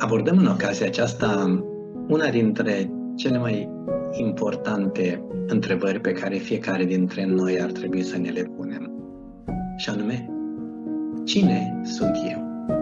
Abordăm în ocazia aceasta una dintre cele mai importante întrebări pe care fiecare dintre noi ar trebui să ne le punem. Și anume, cine sunt eu?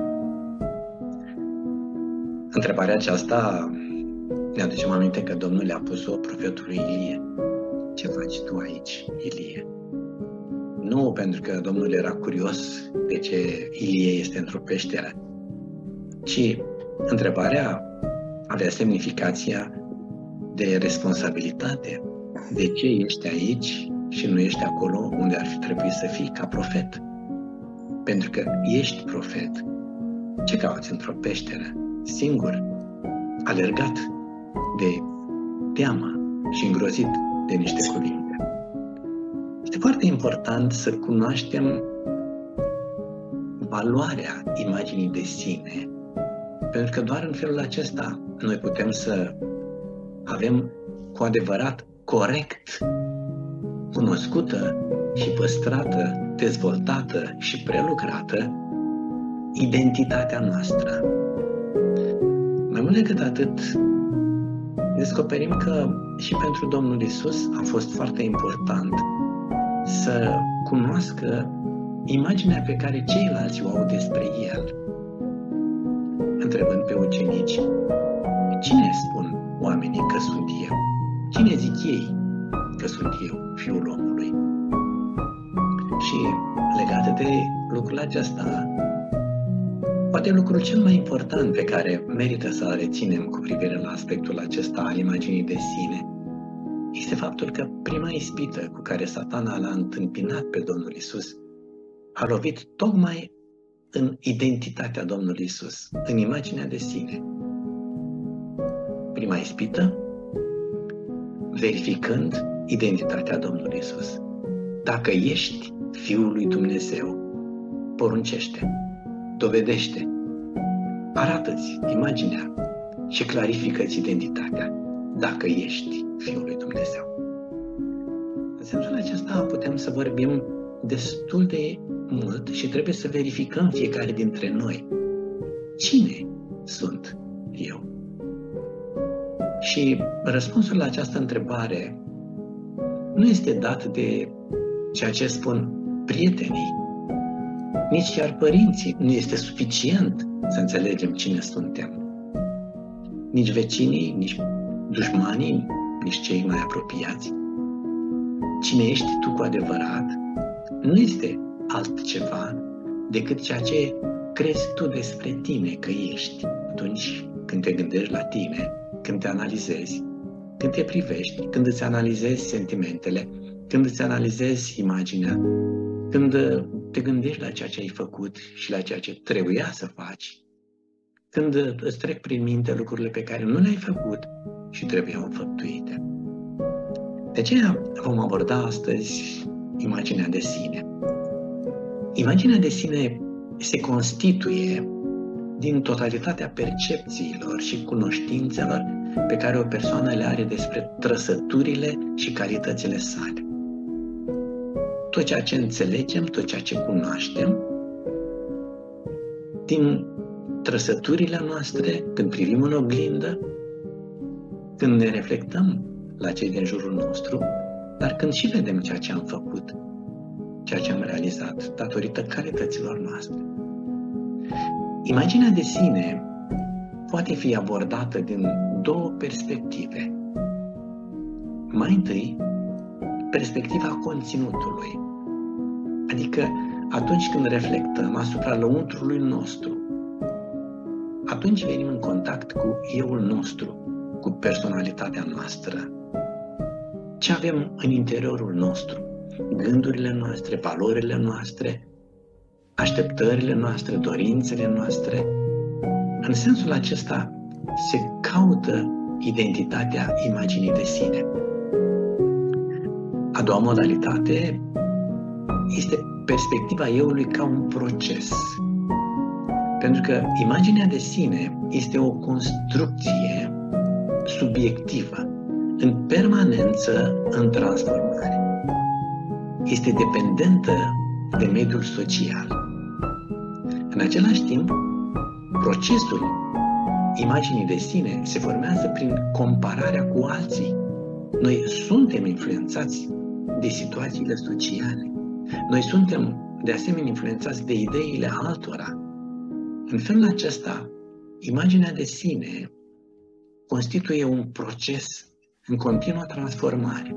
Întrebarea aceasta ne aducem aminte că Domnul le-a pus-o profetului Ilie. Ce faci tu aici, Ilie? Nu pentru că Domnul era curios de ce Ilie este într-o peșteră, ci întrebarea avea semnificația de responsabilitate. De ce ești aici și nu ești acolo unde ar fi trebuit să fii ca profet? Pentru că ești profet. Ce cauți într-o peșteră, singur, alergat de teamă și îngrozit de niște cuvinte? Este foarte important să cunoaștem valoarea imaginii de sine, pentru că doar în felul acesta noi putem să avem cu adevărat corect cunoscută și păstrată, dezvoltată și prelucrată identitatea noastră. Mai mult decât atât, descoperim că și pentru Domnul Iisus a fost foarte important să cunoască imaginea pe care ceilalți o au despre El. Întrebând pe ucenici, cine spun oamenii că sunt eu? Cine zic ei că sunt eu, Fiul omului? Și legat de lucrul acesta, poate lucrul cel mai important pe care merită să-l reținem cu privire la aspectul acesta al imaginii de sine este faptul că prima ispită cu care Satana l-a întâmpinat pe Domnul Iisus a lovit tocmai în identitatea Domnului Iisus, în imaginea de sine. Prima ispită, verificând identitatea Domnului Iisus. Dacă ești Fiul lui Dumnezeu, poruncește, dovedește, arată-ți imaginea și clarifică-ți identitatea, dacă ești Fiul lui Dumnezeu. În sensul acesta putem să vorbim destul de mult și trebuie să verificăm fiecare dintre noi cine sunt eu. Și răspunsul la această întrebare nu este dat de ceea ce spun prietenii, nici chiar părinții. Nu este suficient să înțelegem cine suntem. Nici vecinii, nici dușmanii, nici cei mai apropiați. Cine ești tu cu adevărat nu este altceva decât ceea ce crezi tu despre tine că ești atunci când te gândești la tine, când te analizezi, când te privești, când îți analizezi sentimentele, când îți analizezi imaginea, când te gândești la ceea ce ai făcut și la ceea ce trebuia să faci, când îți trec prin minte lucrurile pe care nu le-ai făcut și trebuiau înfăptuite. De aceea vom aborda astăzi imaginea de sine. Imaginea de sine se constituie din totalitatea percepțiilor și cunoștințelor pe care o persoană le are despre trăsăturile și calitățile sale. Tot ceea ce înțelegem, tot ceea ce cunoaștem, din trăsăturile noastre, când privim în oglindă, când ne reflectăm la cei din jurul nostru, dar când și vedem ceea ce am făcut, ceea ce am realizat, datorită calităților noastre. Imaginea de sine poate fi abordată din două perspective. Mai întâi, perspectiva conținutului, adică atunci când reflectăm asupra lăuntrului nostru, atunci venim în contact cu euul nostru, cu personalitatea noastră. Ce avem în interiorul nostru? Gândurile noastre, valorile noastre, așteptările noastre, dorințele noastre. În sensul acesta se caută identitatea imaginii de sine. A doua modalitate este perspectiva euului ca un proces. Pentru că imaginea de sine este o construcție subiectivă, în permanență în transformare. Este dependentă de mediul social. În același timp, procesul imaginii de sine se formează prin compararea cu alții. Noi suntem influențați de situațiile sociale. Noi suntem, de asemenea, influențați de ideile altora. În felul acesta, imaginea de sine constituie un proces în continuă transformare.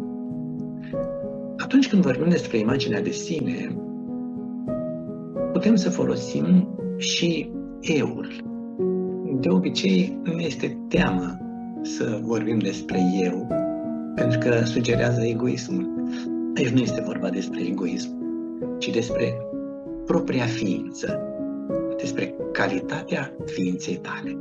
Atunci când vorbim despre imaginea de sine, putem să folosim și eu-ul. De obicei, nu este teamă să vorbim despre eu, pentru că sugerează egoismul. Aici nu este vorba despre egoism, ci despre propria ființă, despre calitatea ființei tale.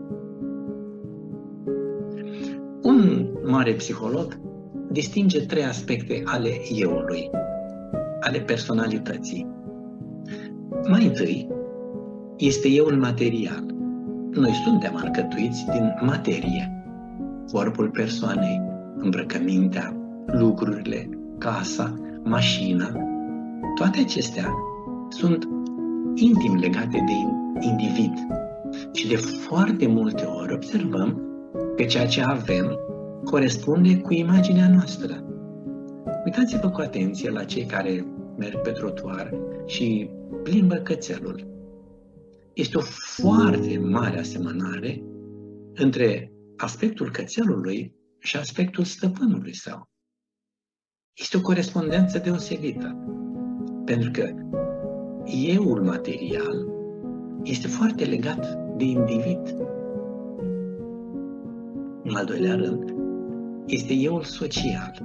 Un mare psiholog distinge 3 aspecte ale eu-ului, ale personalității. Mai întâi, este eu-ul material. Noi suntem alcătuiți din materie. Corpul persoanei, îmbrăcămintea, lucrurile, casa, mașina, toate acestea sunt intim legate de individ. Și de foarte multe ori observăm că ceea ce avem corespunde cu imaginea noastră. Uitați-vă cu atenție la cei care merg pe trotuar și plimbă cățelul. Este o foarte mare asemănare între aspectul cățelului și aspectul stăpânului său. Este o corespondență deosebită, pentru că eu-ul material este foarte legat de individ. În al doilea rând, este eu-ul social.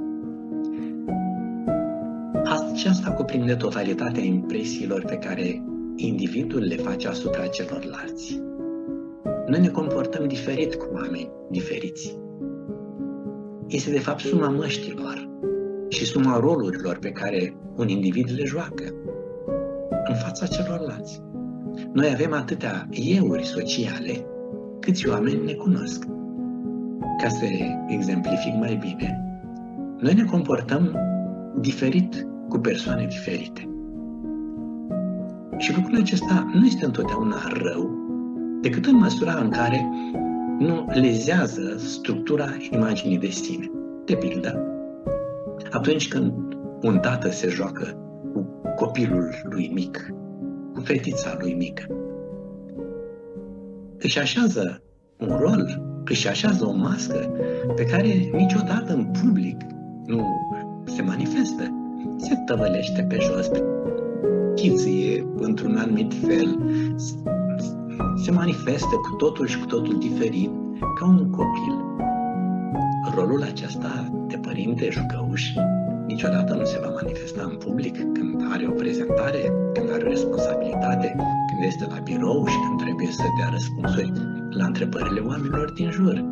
Aceasta cuprinde totalitatea impresiilor pe care individul le face asupra celorlalți. Noi ne comportăm diferit cu oameni diferiți. Este de fapt suma măștilor și suma rolurilor pe care un individ le joacă în fața celorlalți. Noi avem atâtea euri sociale câți oameni ne cunosc. Ca să exemplific mai bine, noi ne comportăm diferit cu persoane diferite. Și lucrul acesta nu este întotdeauna rău, decât în măsura în care nu lezează structura imaginii de sine. De pildă, atunci când un tată se joacă cu copilul lui mic, cu fetița lui mică, își așează un rol, își așează o mască pe care niciodată în public nu se manifestă. Se tăvălește pe jos, chițâie într-un anumit fel, se manifestă cu totul și cu totul diferit, ca un copil. Rolul acesta de părinte jucăuș niciodată nu se va manifesta în public când are o prezentare, când are o responsabilitate, când este la birou și când trebuie să dea răspunsuri la întrebările oamenilor din jur.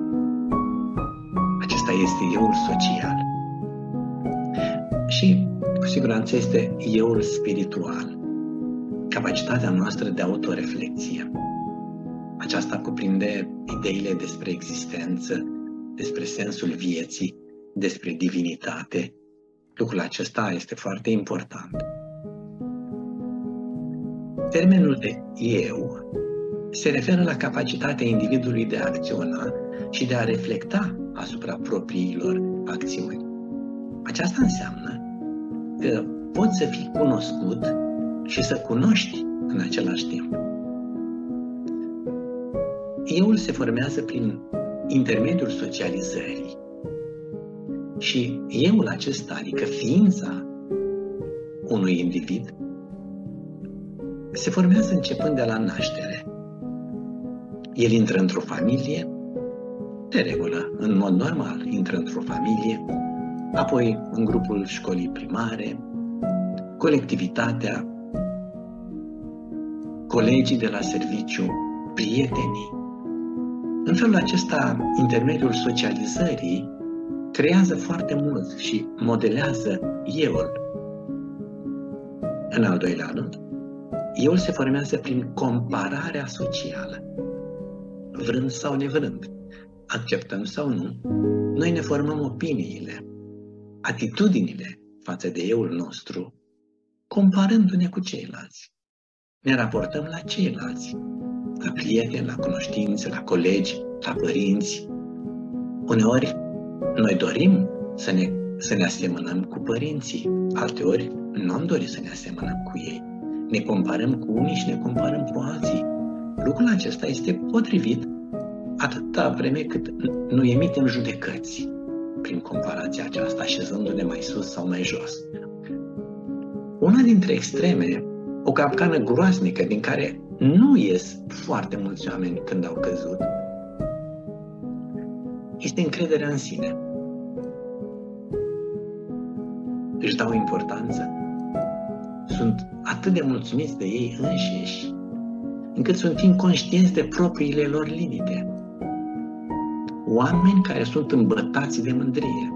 Acesta este eu-ul social. Și, cu siguranță, este eu-ul spiritual, capacitatea noastră de autoreflexie. Aceasta cuprinde ideile despre existență, despre sensul vieții, despre divinitate. Lucrul acesta este foarte important. Termenul de eu se referă la capacitatea individului de a acționa și de a reflecta asupra propriilor acțiuni. Aceasta înseamnă că poți să fii cunoscut și să cunoști în același timp. Eu-ul se formează prin intermediul socializării și eu-ul acesta, adică ființa unui individ, se formează începând de la naștere. El intră într-o familie, de regulă, în mod normal, intră într-o familie, apoi în grupul școlii primare, colectivitatea, colegii de la serviciu, prietenii. În felul acesta, intermediul socializării creează foarte mult și modelează eu-ul. În al doilea rând, eu-ul se formează prin compararea socială. Vrând sau nevrând, acceptăm sau nu, noi ne formăm opiniile, atitudinile față de eu-ul nostru, comparându-ne cu ceilalți. Ne raportăm la ceilalți. la prieteni, la cunoștințe, la colegi, la părinți. Uneori noi dorim să ne asemănăm cu părinții, alteori nu am dorit să ne asemănăm cu ei. Ne comparăm cu unii și ne comparăm cu alții. Lucrul acesta este potrivit atâta vreme cât nu emitem judecăți prin comparația aceasta, așezându-ne mai sus sau mai jos. Una dintre extreme, o capcană groaznică din care nu ies foarte mulți oameni când au căzut, este încrederea în sine. Își dau importanță, sunt atât de mulțumiți de ei înșiși, încât sunt inconștienți de propriile lor limite. Oameni care sunt îmbătați de mândrie.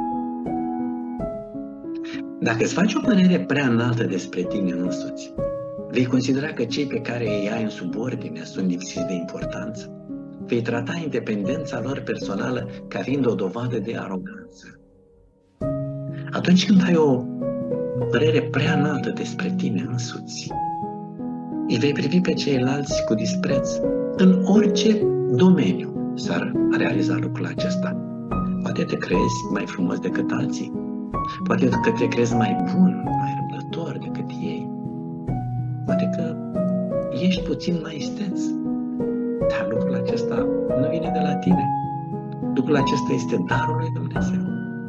Dacă îți faci o părere prea înaltă despre tine însuți, vei considera că cei pe care îi ai în subordine sunt lipsiți de importanță. Vei trata independența lor personală ca fiind o dovadă de aroganță. Atunci când ai o părere prea înaltă despre tine însuți, îi vei privi pe ceilalți cu dispreț. În orice domeniu s-ar realiza lucrul acesta. Poate te crezi mai frumos decât alții, poate că te crezi mai bun, mai răbdător decât ei, poate că ești puțin mai isteț, dar lucrul acesta nu vine de la tine. Lucrul acesta este darul lui Dumnezeu.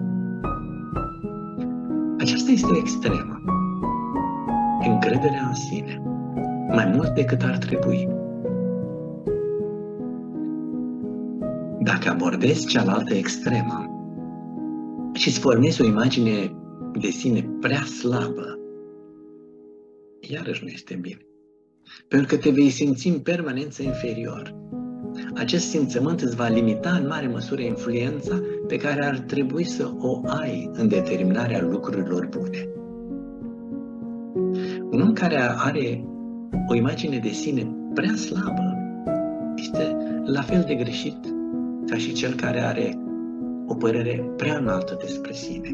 Aceasta este extremă. Încrederea în sine, mai mult decât ar trebui. Dacă abordezi cealaltă extremă și îți formezi o imagine de sine prea slabă, iarăși nu este bine. Pentru că te vei simți în permanență inferior. Acest simțământ îți va limita în mare măsură influența pe care ar trebui să o ai în determinarea lucrurilor bune. Un om care are o imagine de sine prea slabă este la fel de greșit ca și cel care are o părere prea înaltă despre sine.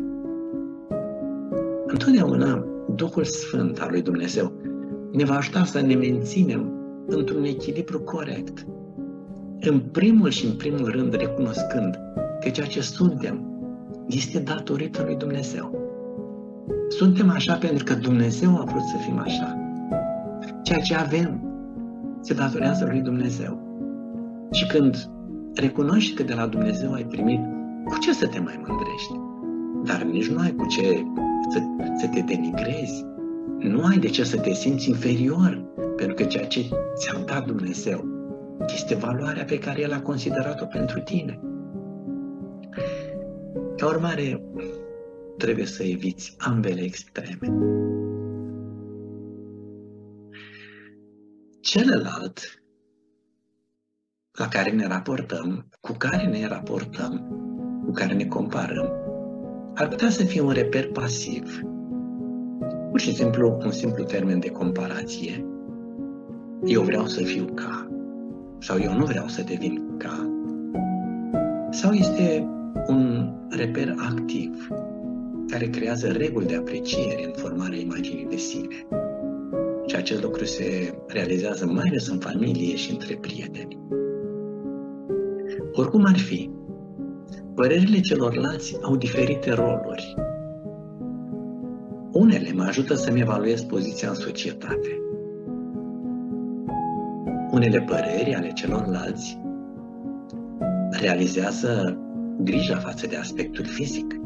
Întotdeauna Duhul Sfânt al lui Dumnezeu ne va ajuta să ne menținem într-un echilibru corect. În primul și în primul rând recunoscând că ceea ce suntem este datorită lui Dumnezeu. Suntem așa pentru că Dumnezeu a vrut să fim așa. Ceea ce avem se datorează lui Dumnezeu. Și când recunoști că de la Dumnezeu ai primit, cu ce să te mai mândrești? Dar nici nu ai cu ce să te denigrezi. Nu ai de ce să te simți inferior, pentru că ceea ce ți-a dat Dumnezeu este valoarea pe care El a considerat-o pentru tine. Ca urmare, trebuie să eviți ambele extreme. Celălalt la care ne raportăm, cu care ne raportăm, cu care ne comparăm, ar putea să fie un reper pasiv. Pur și simplu, un simplu termen de comparație. Eu vreau să fiu ca, sau eu nu vreau să devin ca. Sau este un reper activ, care creează reguli de apreciere în formarea imaginii de sine. Și acest lucru se realizează mai ales în familie și între prieteni. Oricum ar fi, părerile celorlalți au diferite roluri. Unele mă ajută să-mi evaluez poziția în societate. Unele păreri ale celorlalți realizează grija față de aspectul fizic.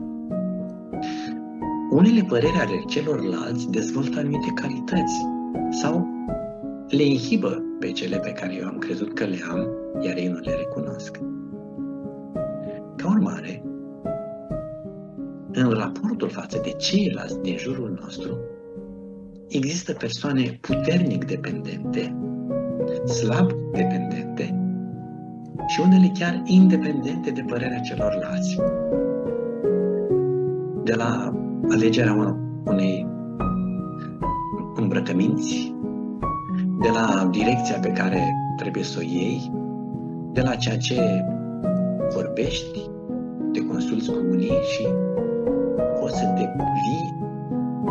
Unele păreri ale celorlalți dezvoltă anumite calități sau le inhibă pe cele pe care eu am crezut că le am, iar ei nu le recunosc. Ca urmare, în raportul față de ceilalți din jurul nostru, există persoane puternic dependente, slab dependente și unele chiar independente de părerea celorlalți. De la alegerea unei îmbrăcăminți, de la direcția pe care trebuie să o iei, de la ceea ce vorbești, te consulți cu unii și poți să devii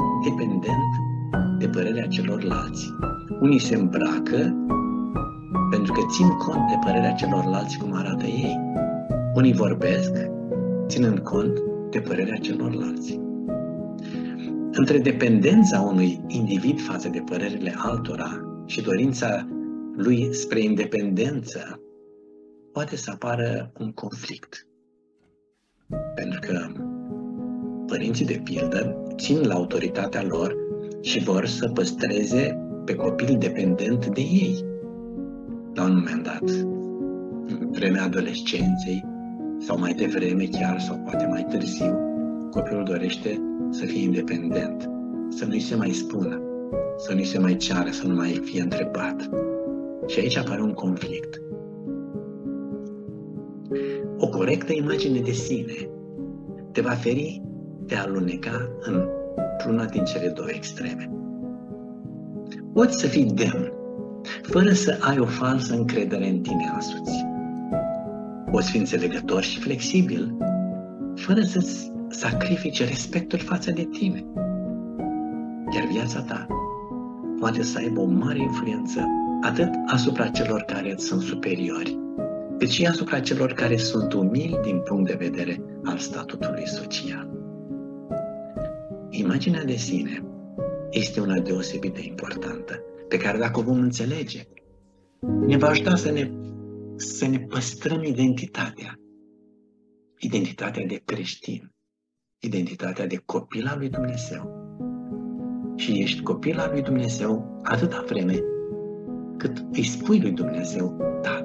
dependent de părerea celorlalți. Unii se îmbracă pentru că țin cont de părerea celorlalți cum arată ei. Unii vorbesc ținând cont de părerea celorlalți. Între dependența unui individ față de părerile altora și dorința lui spre independență, poate să apară un conflict. Pentru că părinții, de pildă, țin la autoritatea lor și vor să păstreze pe copil dependent de ei. La un moment dat, în vremea adolescenței, sau mai devreme chiar, sau poate mai târziu, copilul dorește să fie independent, să nu-i se mai spună, să nu-i se mai ceară, să nu mai fie întrebat. Și aici apare un conflict. O corectă imagine de sine te va feri de a aluneca într-una din cele două extreme. Poți să fii demn, fără să ai o falsă încredere în tine însuți. Poți fi înțelegător și flexibil, fără să-ți sacrifici respectul față de tine. Iar viața ta poate să aibă o mare influență atât asupra celor care îți sunt superiori, cât și asupra celor care sunt umili din punct de vedere al statutului social. Imaginea de sine este una deosebit de importantă, pe care dacă o vom înțelege, ne va ajuta să ne păstrăm identitatea de creștin, identitatea de copil al lui Dumnezeu. Și ești copil al lui Dumnezeu atâta vreme cât îi spui lui Dumnezeu, Tată.